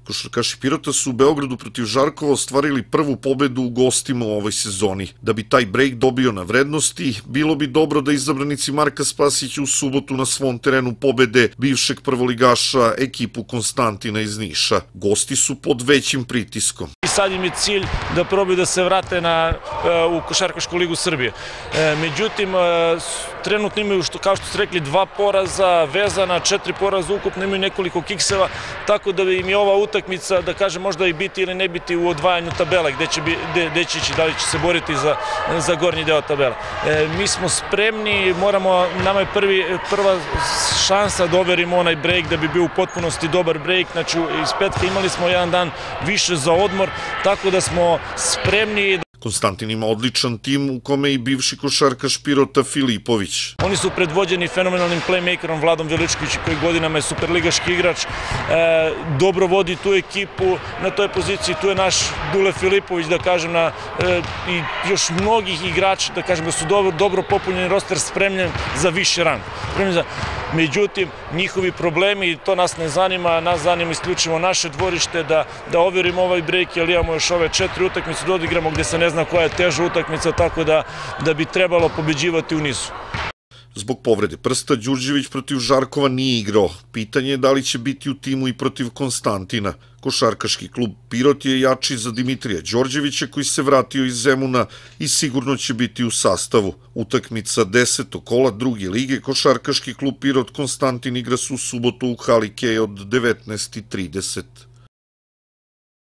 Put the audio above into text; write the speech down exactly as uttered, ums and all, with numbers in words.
Košarkaši Pirota su u Beogradu protiv Žarkova ostvarili prvu pobedu u gostima u ovoj sezoni. Da bi taj break dobio na vrednosti, bilo bi dobro da izabranici Marka Spasića u subotu na svom terenu pobede bivšeg prvoligaša ekipu Konstantina iz Niša. Gosti su pod većim pritiskom. I sad im je cilj da probaju da se vrate na, u Košarkašku ligu Srbije. Međutim, trenutno imaju, što, kao što ste rekli, dva poraza vezana, četiri poraza ukupno, imaju nekoliko kikseva, tako da im je ova utakmica, da kažem, možda i biti ili ne biti u odvajanju tabela, gde će, gde, gde će ići, da li će se boriti za, za gornji deo tabela. E, mi smo spremni, moramo, nama je prvi, prva šansa da overimo onaj break, da bi bio u potpunosti dobar break. Znači, iz petka imali smo jedan dan više za odmor, tako da smo spremni. Konstantin ima odličan tim u kome i bivši košarkaš Pirota Filipović. Oni su predvođeni fenomenalnim playmakerom Vladom Veličkovićem, koji godinama je superligaški igrač, e, dobro vodi tu ekipu, na toj poziciji tu je naš Dule Filipović, da kažem, na, e, i još mnogih igrača, da kažem, da su dobro, dobro popunjeni roster, spremljen za više rang. Za... Međutim, njihovi problemi, to nas ne zanima, nas zanima isključivo naše dvorište, da, da overimo ovaj break, jer imamo još ove četiri utakmice da odigramo gde se ne zna koja je teža utakmica, tako da, da bi trebalo pobeđivati u nizu. Zbog povrede prsta, Đurđević protiv Žarkova nije igrao. Pitanje je da li će biti u timu i protiv Konstantina. Košarkaški klub Pirot je jači za Dimitrija Đorđevića, koji se vratio iz Zemuna i sigurno će biti u sastavu. Utakmica desetog kola druge lige, košarkaški klub Pirot Konstantin igra se u subotu u hali Kej od devetnaest i trideset.